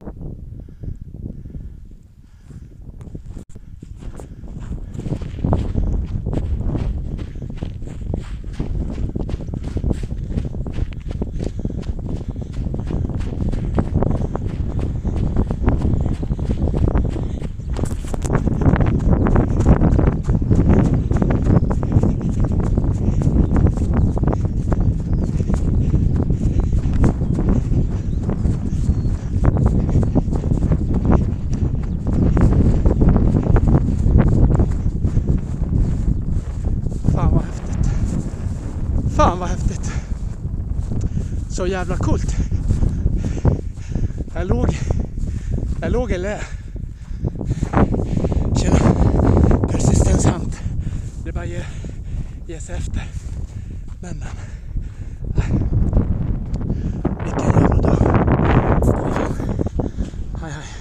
Fan vad häftigt. Så jävla coolt. Jag låg i lä. Tjena. Persistenshunt. Det bara ge sig efter. Men. Vilken jävla dag. Hej hej.